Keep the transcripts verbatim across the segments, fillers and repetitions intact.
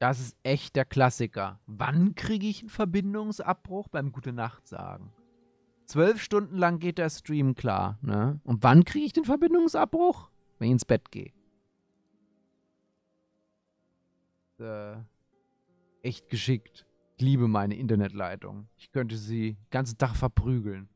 Das ist echt der Klassiker. Wann kriege ich einen Verbindungsabbruch? Beim Gute-Nacht sagen. Zwölf Stunden lang geht der Stream klar, ne? Und wann kriege ich den Verbindungsabbruch? Wenn ich ins Bett gehe. Äh, echt geschickt. Ich liebe meine Internetleitung. Ich könnte sie den ganzen Tag verprügeln.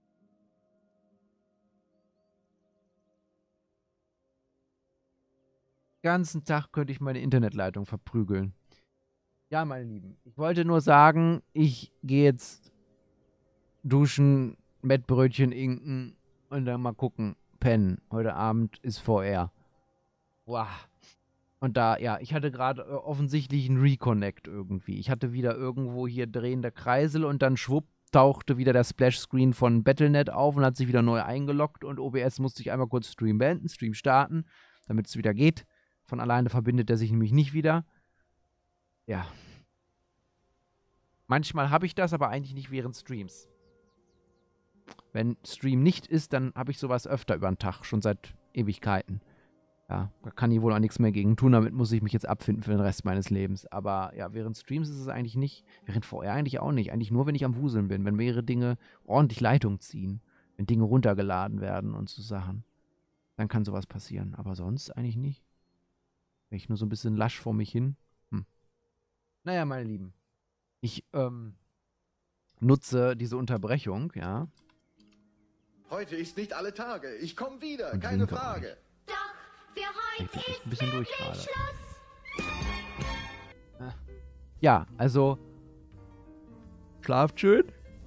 Den ganzen Tag könnte ich meine Internetleitung verprügeln. Ja, meine Lieben. Ich wollte nur sagen, ich gehe jetzt duschen, Mettbrötchen inken und dann mal gucken. Pennen. Heute Abend ist V R. Wow. Und da, ja, ich hatte gerade äh, offensichtlich einen Reconnect irgendwie. Ich hatte wieder irgendwo hier drehende Kreisel und dann schwupp tauchte wieder der Splash-Screen von Battle Punkt net auf und hat sich wieder neu eingeloggt und O B S musste ich einmal kurz Stream beenden, Stream starten, damit es wieder geht. Von alleine verbindet er sich nämlich nicht wieder. Ja. Manchmal habe ich das, aber eigentlich nicht während Streams. Wenn Stream nicht ist, dann habe ich sowas öfter über den Tag, schon seit Ewigkeiten. Ja, da kann ich wohl auch nichts mehr gegen tun, damit muss ich mich jetzt abfinden für den Rest meines Lebens. Aber ja, während Streams ist es eigentlich nicht, während V R eigentlich auch nicht. Eigentlich nur, wenn ich am Wuseln bin, wenn mehrere Dinge ordentlich Leitung ziehen, wenn Dinge runtergeladen werden und so Sachen. Dann kann sowas passieren, aber sonst eigentlich nicht. Wenn ich nur so ein bisschen lasch vor mich hin. Hm. Naja, meine Lieben, ich ähm, nutze diese Unterbrechung, ja. Heute ist nicht alle Tage. Ich komme wieder, Und keine winke Frage. euch. Doch, für heute Ich bin echt ist ein bisschen durch wirklich gerade. Schluss. Ja, also schlaft schön.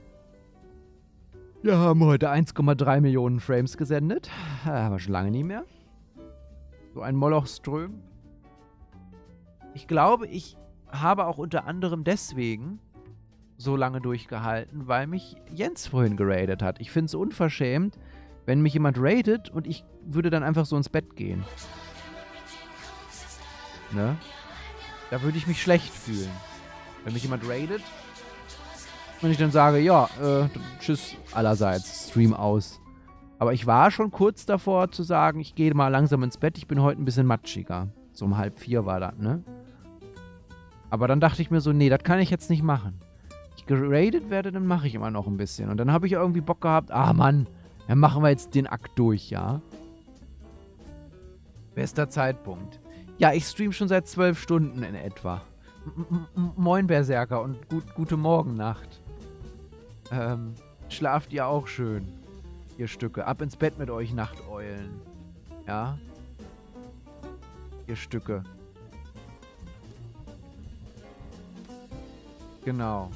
Wir haben heute eins Komma drei Millionen Frames gesendet. Aber schon lange nicht mehr. So ein Molochström. Ich glaube, ich habe auch unter anderem deswegen so lange durchgehalten, weil mich Jens vorhin geradet hat. Ich finde es unverschämt, wenn mich jemand raidet und ich würde dann einfach so ins Bett gehen. Ne? Da würde ich mich schlecht fühlen. Wenn mich jemand raidet und ich dann sage, ja, äh, tschüss allerseits, Stream aus. Aber ich war schon kurz davor zu sagen, ich gehe mal langsam ins Bett, ich bin heute ein bisschen matschiger. So um halb vier war das, ne? Aber dann dachte ich mir so, nee, das kann ich jetzt nicht machen. Ich geradet werde, dann mache ich immer noch ein bisschen. Und dann habe ich irgendwie Bock gehabt, ah Mann, dann machen wir jetzt den Akt durch, ja? Bester Zeitpunkt. Ja, ich stream schon seit zwölf Stunden in etwa. M -m Moin Berserker und gut, gute Morgennacht. Ähm, schlaft ihr auch schön, ihr Stücke. Ab ins Bett mit euch, Nachteulen. Ja? Ihr Stücke. Genau.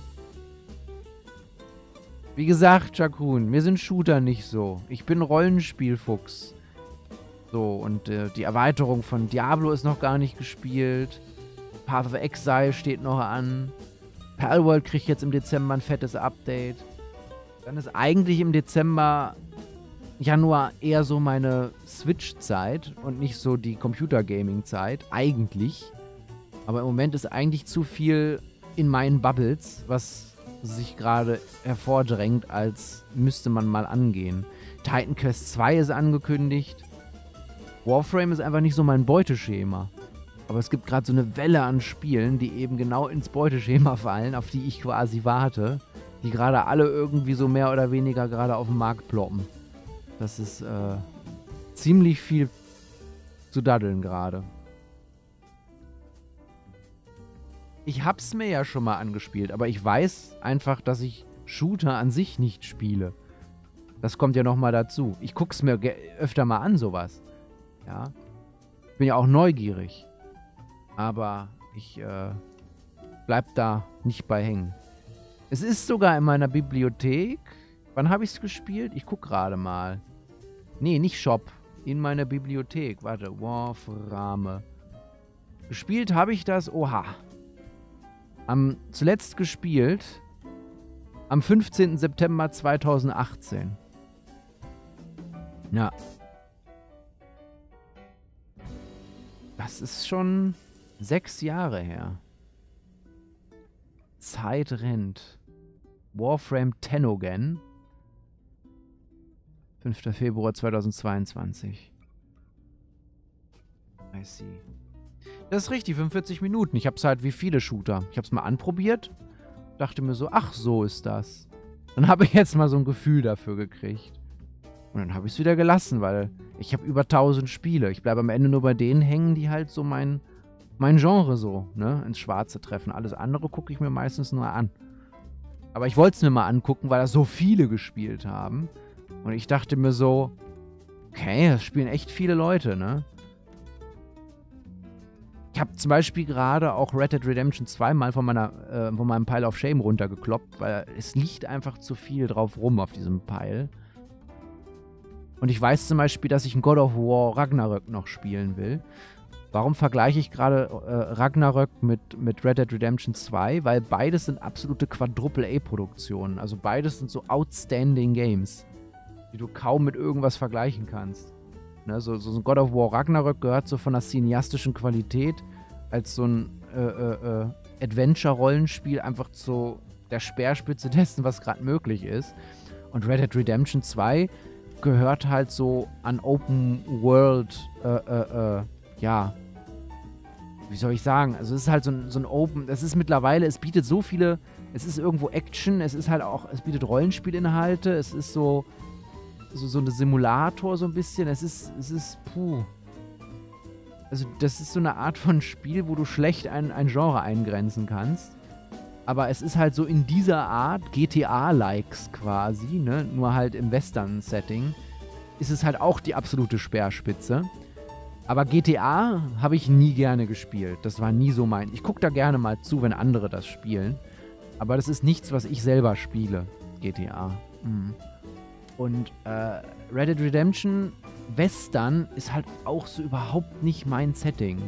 Wie gesagt, Jakun, mir sind Shooter nicht so. Ich bin Rollenspielfuchs. So, und äh, die Erweiterung von Diablo ist noch gar nicht gespielt. Path of Exile steht noch an. Palworld kriegt jetzt im Dezember ein fettes Update. Dann ist eigentlich im Dezember, Januar eher so meine Switch-Zeit und nicht so die Computer-Gaming-Zeit. Eigentlich. Aber im Moment ist eigentlich zu viel in meinen Bubbles, was sich gerade hervordrängt, als müsste man mal angehen. Titan Quest zwei ist angekündigt. Warframe ist einfach nicht so mein Beuteschema. Aber es gibt gerade so eine Welle an Spielen, die eben genau ins Beuteschema fallen, auf die ich quasi warte. Die gerade alle irgendwie so mehr oder weniger gerade auf den Markt ploppen. Das ist äh, ziemlich viel zu daddeln gerade. Ich hab's mir ja schon mal angespielt, aber ich weiß einfach, dass ich Shooter an sich nicht spiele. Das kommt ja nochmal dazu. Ich guck's mir öfter mal an, sowas. Ja. Bin ja auch neugierig. Aber ich äh, bleib da nicht bei hängen. Es ist sogar in meiner Bibliothek. Wann habe ich es gespielt? Ich guck gerade mal. Nee, nicht Shop. In meiner Bibliothek. Warte, Warframe. Gespielt habe ich das. Oha. Am zuletzt gespielt am fünfzehnten September zweitausendachtzehn. Ja. Das ist schon sechs Jahre her. Zeit rennt. Warframe Tennogen. fünfter Februar zweitausendzweiundzwanzig. I see. Das ist richtig, fünfundvierzig Minuten. Ich hab's halt wie viele Shooter. Ich hab's mal anprobiert, dachte mir so, ach, so ist das. Dann habe ich jetzt mal so ein Gefühl dafür gekriegt. Und dann habe ich es wieder gelassen, weil ich habe über tausend Spiele. Ich bleibe am Ende nur bei denen hängen, die halt so mein, mein Genre so, ne, ins Schwarze treffen. Alles andere gucke ich mir meistens nur an. Aber ich wollte es mir mal angucken, weil da so viele gespielt haben. Und ich dachte mir so, okay, das spielen echt viele Leute, ne? Ich habe zum Beispiel gerade auch Red Dead Redemption zwei mal von, meiner, äh, von meinem Pile of Shame runtergekloppt, weil es liegt einfach zu viel drauf rum auf diesem Pile. Und ich weiß zum Beispiel, dass ich ein God of War Ragnarök noch spielen will. Warum vergleiche ich gerade äh, Ragnarök mit, mit Red Dead Redemption zwei? Weil beides sind absolute Quadruple-A-Produktionen. Also beides sind so outstanding Games, die du kaum mit irgendwas vergleichen kannst. Ne, so, so ein God of War Ragnarök gehört so von der cineastischen Qualität als so ein äh, äh, äh, Adventure-Rollenspiel einfach zu der Speerspitze dessen, was gerade möglich ist. Und Red Dead Redemption zwei gehört halt so an Open World, äh, äh, äh, ja, wie soll ich sagen? Also es ist halt so ein, so ein Open, es ist mittlerweile, es bietet so viele, es ist irgendwo Action, es ist halt auch, es bietet Rollenspielinhalte, es ist so So, so eine Simulator so ein bisschen. Es ist, es ist, puh. Also das ist so eine Art von Spiel, wo du schlecht ein, ein Genre eingrenzen kannst. Aber es ist halt so in dieser Art, G T A-Likes quasi, ne? Nur halt im Western-Setting, ist es halt auch die absolute Speerspitze. Aber G T A habe ich nie gerne gespielt. Das war nie so mein. Ich gucke da gerne mal zu, wenn andere das spielen. Aber das ist nichts, was ich selber spiele. G T A. Mhm. Und äh, Red Dead Redemption Western ist halt auch so überhaupt nicht mein Setting.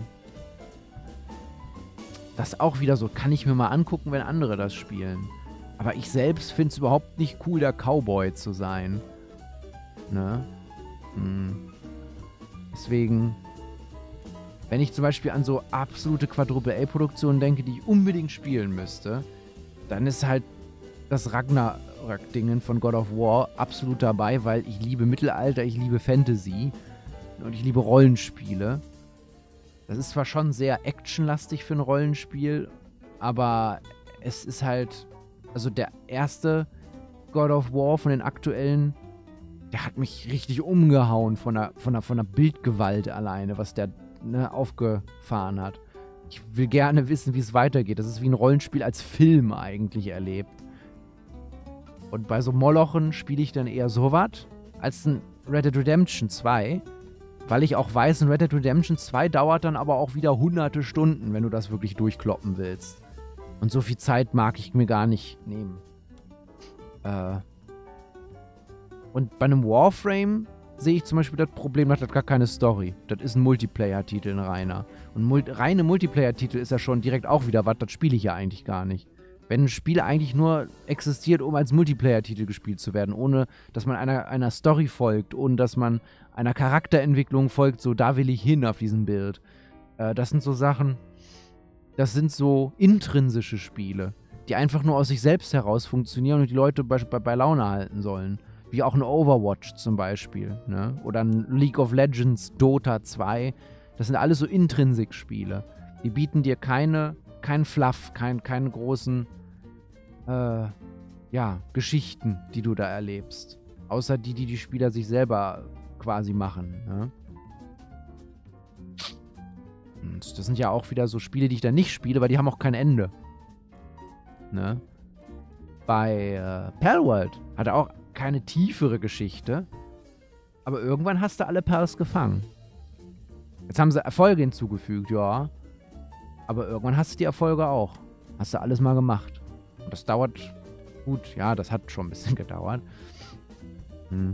Das ist auch wieder so, kann ich mir mal angucken, wenn andere das spielen. Aber ich selbst finde es überhaupt nicht cool, der Cowboy zu sein. Ne? Hm. Deswegen, wenn ich zum Beispiel an so absolute Quadruple-A-Produktionen denke, die ich unbedingt spielen müsste, dann ist halt das Ragnarök-Dingen von God of War absolut dabei, weil ich liebe Mittelalter, ich liebe Fantasy und ich liebe Rollenspiele. Das ist zwar schon sehr actionlastig für ein Rollenspiel, aber es ist halt, also der erste God of War von den aktuellen, der hat mich richtig umgehauen von der, von der, von der Bildgewalt alleine, was der ne, aufgefahren hat. Ich will gerne wissen, wie es weitergeht. Das ist wie ein Rollenspiel als Film eigentlich erlebt. Und bei so Molochen spiele ich dann eher sowas als ein Red Dead Redemption zwei, weil ich auch weiß, ein Red Dead Redemption zwei dauert dann aber auch wieder hunderte Stunden, wenn du das wirklich durchkloppen willst. Und so viel Zeit mag ich mir gar nicht nehmen. Äh Und bei einem Warframe sehe ich zum Beispiel das Problem, das hat gar keine Story. Das ist ein Multiplayer-Titel, ein reiner. Und mul reine Multiplayer-Titel ist ja schon direkt auch wieder was, das spiele ich ja eigentlich gar nicht. Wenn ein Spiel eigentlich nur existiert, um als Multiplayer-Titel gespielt zu werden, ohne dass man einer, einer Story folgt, ohne dass man einer Charakterentwicklung folgt, so da will ich hin auf diesem Bild. Äh, das sind so Sachen, das sind so intrinsische Spiele, die einfach nur aus sich selbst heraus funktionieren und die Leute bei, bei, bei Laune halten sollen. Wie auch ein Overwatch zum Beispiel, ne? Oder ein League of Legends, Dota zwei. Das sind alles so Intrinsik-Spiele. Die bieten dir keine, keinen Fluff, kein, keinen großen äh, ja, Geschichten, die du da erlebst. Außer die, die die Spieler sich selber quasi machen. Ne? Und das sind ja auch wieder so Spiele, die ich dann nicht spiele, weil die haben auch kein Ende. Ne? Bei äh, Palworld hat er auch keine tiefere Geschichte, aber irgendwann hast du alle Pals gefangen. Jetzt haben sie Erfolge hinzugefügt, ja, aber irgendwann hast du die Erfolge auch. Hast du alles mal gemacht. Und das dauert, gut, ja, das hat schon ein bisschen gedauert. Hm.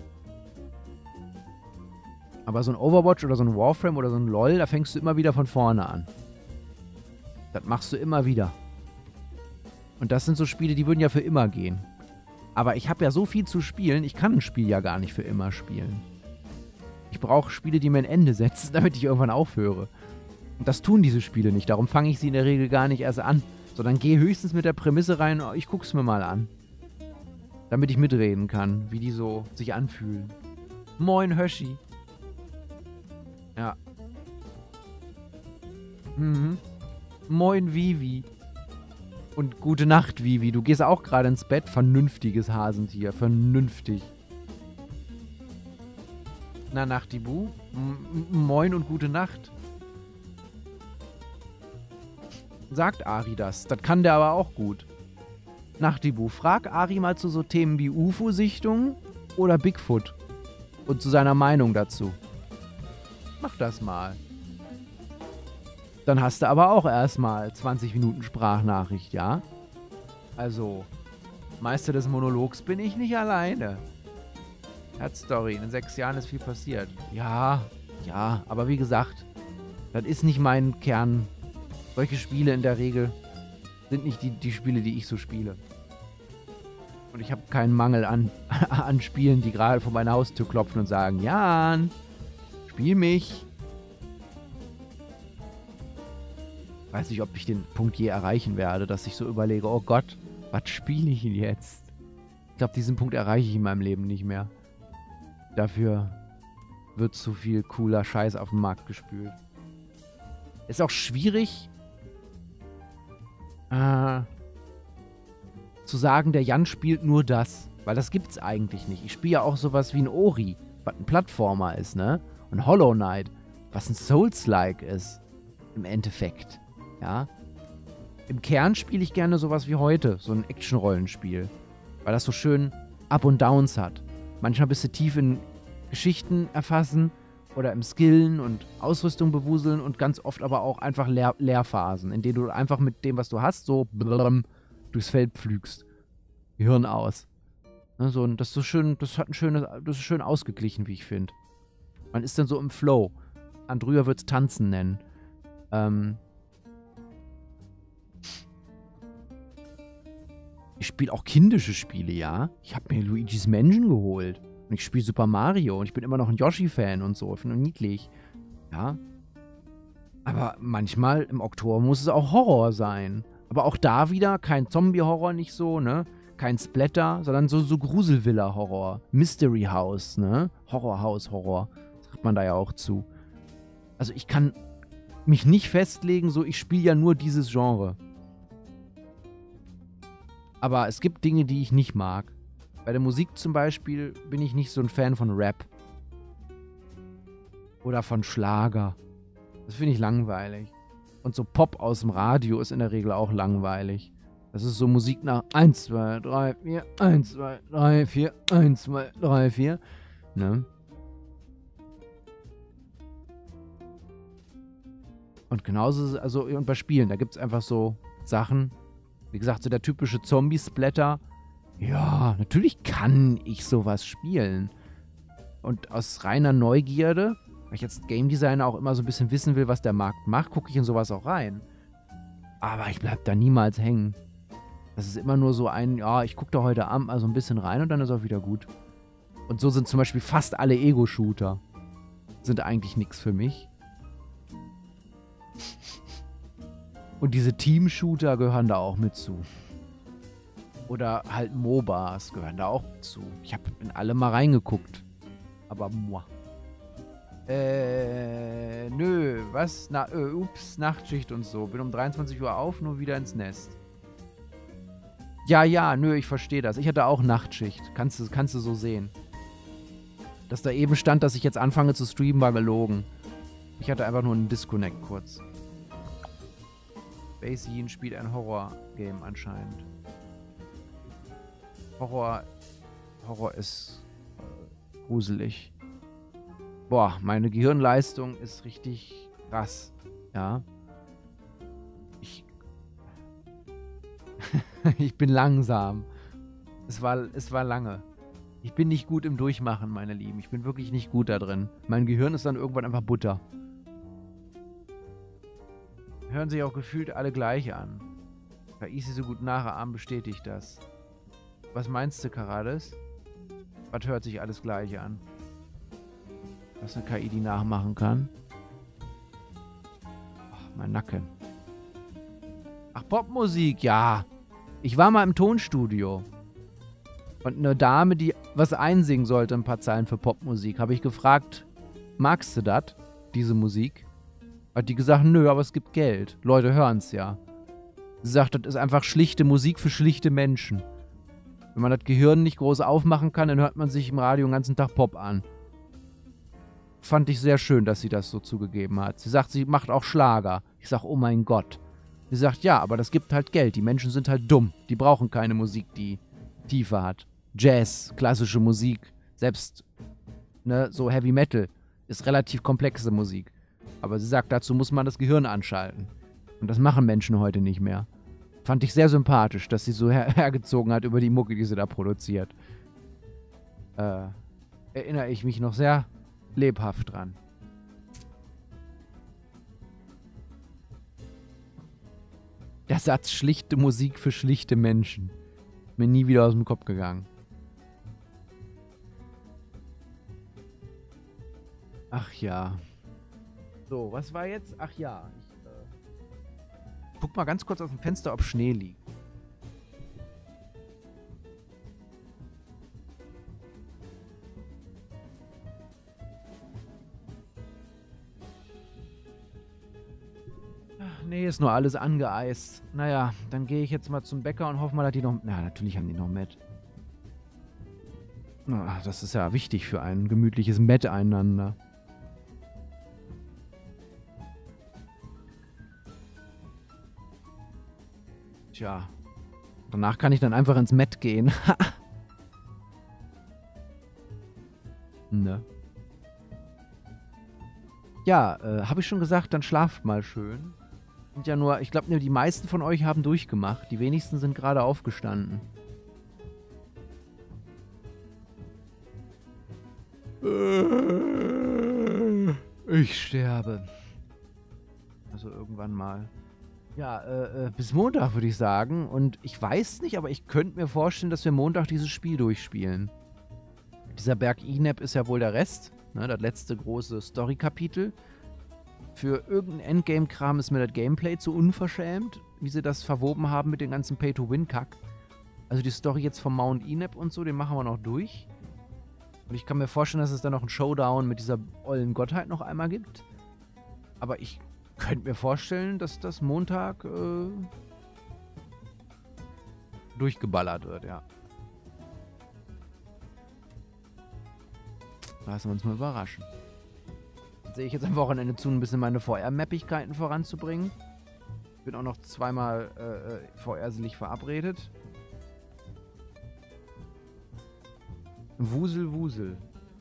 Aber so ein Overwatch oder so ein Warframe oder so ein LoL, da fängst du immer wieder von vorne an. Das machst du immer wieder. Und das sind so Spiele, die würden ja für immer gehen. Aber ich habe ja so viel zu spielen, ich kann ein Spiel ja gar nicht für immer spielen. Ich brauche Spiele, die mir ein Ende setzen, damit ich irgendwann aufhöre. Und das tun diese Spiele nicht, darum fange ich sie in der Regel gar nicht erst an. Sondern gehe höchstens mit der Prämisse rein, oh, ich guck's mir mal an. Damit ich mitreden kann, wie die so sich anfühlen. Moin, Höschi. Ja. Mhm. Moin, Vivi. Und gute Nacht, Vivi. Du gehst auch gerade ins Bett. Vernünftiges Hasentier. Vernünftig. Na, Nachtibu. M moin und gute Nacht. Sagt Ari das. Das kann der aber auch gut. Nachtibu, frag Ari mal zu so Themen wie U F O-Sichtungen oder Bigfoot. Und zu seiner Meinung dazu. Mach das mal. Dann hast du aber auch erstmal zwanzig Minuten Sprachnachricht, ja? Also, Meister des Monologs bin ich nicht alleine. Herzstory, in sechs Jahren ist viel passiert. Ja, ja, aber wie gesagt, das ist nicht mein Kern. Solche Spiele in der Regel sind nicht die, die Spiele, die ich so spiele. Und ich habe keinen Mangel an, an Spielen, die gerade vor meiner Haustür klopfen und sagen, Jan, spiel mich. Weiß nicht, ob ich den Punkt je erreichen werde, dass ich so überlege, oh Gott, was spiele ich denn jetzt? Ich glaube, diesen Punkt erreiche ich in meinem Leben nicht mehr. Dafür wird zu viel cooler Scheiß auf den Markt gespült. Ist auch schwierig, äh, zu sagen, der Jan spielt nur das. Weil das gibt's eigentlich nicht. Ich spiele ja auch sowas wie ein Ori, was ein Plattformer ist, ne? Und Hollow Knight, was ein Souls-like ist. Im Endeffekt. Ja. Im Kern spiele ich gerne sowas wie heute, so ein Action-Rollenspiel. Weil das so schön Up und Downs hat. Manchmal bist du tief in Geschichten erfassen oder im Skillen und Ausrüstung bewuseln und ganz oft aber auch einfach Leer Leerphasen, in denen du einfach mit dem, was du hast, so blum, durchs Feld pflügst. Hirn aus. Ne, so, das ist so schön, das hat ein schönes, das ist schön ausgeglichen, wie ich finde. Man ist dann so im Flow. Andrea wird es Tanzen nennen. Ähm, ich spiele auch kindische Spiele, ja. Ich habe mir Luigi's Mansion geholt. Und ich spiele Super Mario. Und ich bin immer noch ein Yoshi-Fan und so. Ich finde ihn niedlich. Ja. Aber manchmal im Oktober muss es auch Horror sein. Aber auch da wieder kein Zombie-Horror, nicht so, ne? Kein Splatter, sondern so, so Gruselvilla-Horror. Mystery House, ne? Horrorhaus-Horror. Sagt man da ja auch zu. Also ich kann mich nicht festlegen, so ich spiele ja nur dieses Genre. Aber es gibt Dinge, die ich nicht mag. Bei der Musik zum Beispiel bin ich nicht so ein Fan von Rap. Oder von Schlager. Das finde ich langweilig. Und so Pop aus dem Radio ist in der Regel auch langweilig. Das ist so Musik nach eins, zwei, drei, vier, eins, zwei, drei, vier, eins, zwei, drei, vier. Ne? Und genauso ist es, also und bei Spielen, da gibt es einfach so Sachen, wie gesagt, so der typische Zombie-Splatter. Ja, natürlich kann ich sowas spielen. Und aus reiner Neugierde, weil ich als Game Designer auch immer so ein bisschen wissen will, was der Markt macht, gucke ich in sowas auch rein. Aber ich bleib da niemals hängen. Das ist immer nur so ein, ja, ich gucke da heute Abend mal so ein bisschen rein und dann ist auch wieder gut. Und so sind zum Beispiel fast alle Ego-Shooter. Sind eigentlich nichts für mich. Und diese Team-Shooter gehören da auch mit zu. Oder halt MOBAs gehören da auch zu. Ich habe in alle mal reingeguckt. Aber moi. Äh, nö, was? Na, äh, ups, Nachtschicht und so. Bin um dreiundzwanzig Uhr auf, nur wieder ins Nest. Ja, ja, nö, ich verstehe das. Ich hatte auch Nachtschicht. Kannst du, kannst du so sehen. Dass da eben stand, dass ich jetzt anfange zu streamen, war gelogen. Ich hatte einfach nur einen Disconnect kurz. Basin spielt ein Horror-Game anscheinend. Horror... Horror ist äh, gruselig. Boah, meine Gehirnleistung ist richtig krass. Ja. Ich... ich bin langsam. Es war, es war lange. Ich bin nicht gut im Durchmachen, meine Lieben. Ich bin wirklich nicht gut da drin. Mein Gehirn ist dann irgendwann einfach Butter. Hören sich auch gefühlt alle gleich an. K I sie so gut nachahmen, bestätigt das. Was meinst du, Karades? Was hört sich alles gleich an? Was eine K I die nachmachen kann? Ach, mein Nacken. Ach, Popmusik, ja. Ich war mal im Tonstudio. Und eine Dame, die was einsingen sollte, ein paar Zeilen für Popmusik, habe ich gefragt, magst du das, diese Musik? Hat die gesagt, nö, aber es gibt Geld. Leute hören's ja. Sie sagt, das ist einfach schlichte Musik für schlichte Menschen. Wenn man das Gehirn nicht groß aufmachen kann, dann hört man sich im Radio den ganzen Tag Pop an. Fand ich sehr schön, dass sie das so zugegeben hat. Sie sagt, sie macht auch Schlager. Ich sag, oh mein Gott. Sie sagt, ja, aber das gibt halt Geld. Die Menschen sind halt dumm. Die brauchen keine Musik, die Tiefe hat. Jazz, klassische Musik, selbst ne, so Heavy Metal ist relativ komplexe Musik. Aber sie sagt, dazu muss man das Gehirn anschalten. Und das machen Menschen heute nicht mehr. Fand ich sehr sympathisch, dass sie so her hergezogen hat über die Mucke, die sie da produziert. Äh, erinnere ich mich noch sehr lebhaft dran. Der Satz, schlichte Musik für schlichte Menschen. Mir nie wieder aus dem Kopf gegangen. Ach ja. So, was war jetzt? Ach ja. Ich äh, guck mal ganz kurz aus dem Fenster, ob Schnee liegt. Ach nee, ist nur alles angeeist. Naja, dann gehe ich jetzt mal zum Bäcker und hoffe mal, dass die noch... Na, natürlich haben die noch Met. Ach, das ist ja wichtig für ein gemütliches Met-Einander. Tja. Danach kann ich dann einfach ins Met gehen. Ne? Ja, äh, habe ich schon gesagt, dann schlaft mal schön. Und ja nur, ich glaube, die meisten von euch haben durchgemacht. Die wenigsten sind gerade aufgestanden. Ich sterbe. Also irgendwann mal. Ja, äh, äh, bis Montag würde ich sagen. Und ich weiß nicht, aber ich könnte mir vorstellen, dass wir Montag dieses Spiel durchspielen. Dieser Berg Inep ist ja wohl der Rest. Ne, das letzte große Story-Kapitel. Für irgendeinen Endgame-Kram ist mir das Gameplay zu unverschämt, wie sie das verwoben haben mit dem ganzen Pay-to-Win-Kack. Also die Story jetzt vom Mount Inep und so, den machen wir noch durch. Und ich kann mir vorstellen, dass es dann noch einen Showdown mit dieser ollen Gottheit noch einmal gibt. Aber ich könnte mir vorstellen, dass das Montag äh, durchgeballert wird, ja. Lassen wir uns mal überraschen. Dann sehe ich jetzt am Wochenende zu, ein bisschen meine V R-Mappigkeiten voranzubringen. Bin auch noch zweimal äh, V R-selig verabredet. Wusel, Wusel.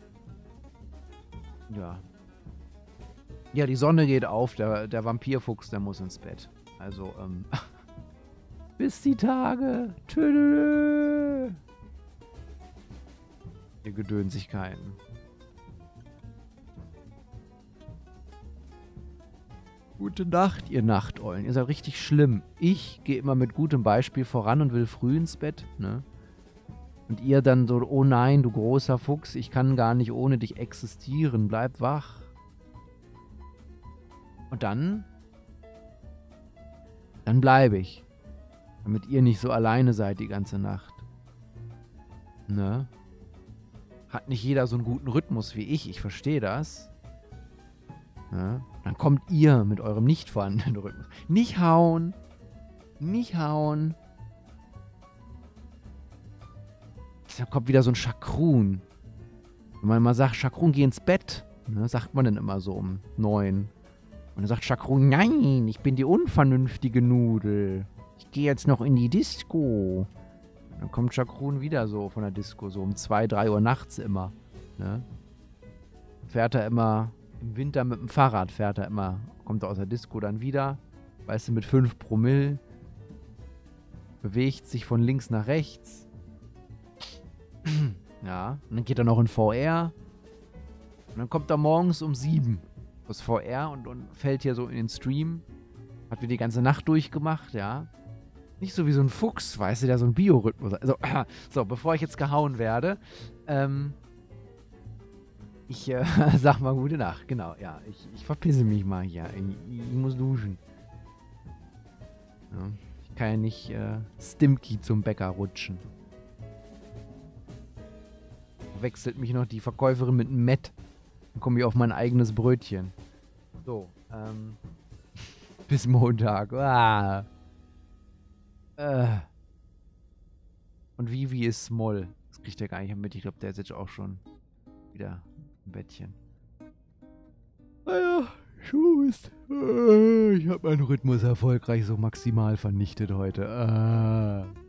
Ja. Ja, die Sonne geht auf. Der, der Vampirfuchs, der muss ins Bett. Also, ähm... bis die Tage. Tüdelü. Die Gedönsigkeiten. Gute Nacht, ihr Nachteulen. Ihr seid richtig schlimm. Ich gehe immer mit gutem Beispiel voran und will früh ins Bett, ne? Und ihr dann so, oh nein, du großer Fuchs, ich kann gar nicht ohne dich existieren, bleib wach. Und dann, dann bleibe ich. Damit ihr nicht so alleine seid die ganze Nacht. Ne? Hat nicht jeder so einen guten Rhythmus wie ich, ich verstehe das. Ne? Dann kommt ihr mit eurem nicht vorhandenen Rhythmus. Nicht hauen. Nicht hauen. Da kommt wieder so ein Schakrun. Wenn man mal sagt, Schakrun, geh ins Bett, ne, sagt man dann immer so um neun. Und dann sagt Schakrun, nein, ich bin die unvernünftige Nudel. Ich gehe jetzt noch in die Disco. Dann kommt Schakrun wieder so von der Disco, so um zwei, drei Uhr nachts immer. Ne? Fährt er immer, im Winter mit dem Fahrrad fährt er immer, kommt er aus der Disco dann wieder, weißt du, mit fünf Promille, bewegt sich von links nach rechts. Ja, und dann geht er noch in V R. Und dann kommt er morgens um sieben aus V R und, und fällt hier so in den Stream. Hat wir die ganze Nacht durchgemacht, ja. Nicht so wie so ein Fuchs, weißt du, der so ein Biorhythmus hat. Also, so, bevor ich jetzt gehauen werde, ähm, ich äh, sag mal gute Nacht, genau, ja. Ich, ich verpisse mich mal hier. Ich, ich muss duschen. Ja, ich kann ja nicht äh, Stimky zum Bäcker rutschen. Wechselt mich noch die Verkäuferin mit einem Met. Dann komme ich auf mein eigenes Brötchen. So. Ähm, bis Montag. Ah. Äh. Und Vivi ist small. Das kriegt er gar nicht mit. Ich glaube, der ist jetzt auch schon wieder im Bettchen. Naja, Tschüss. Ich habe meinen Rhythmus erfolgreich so maximal vernichtet heute. Ah.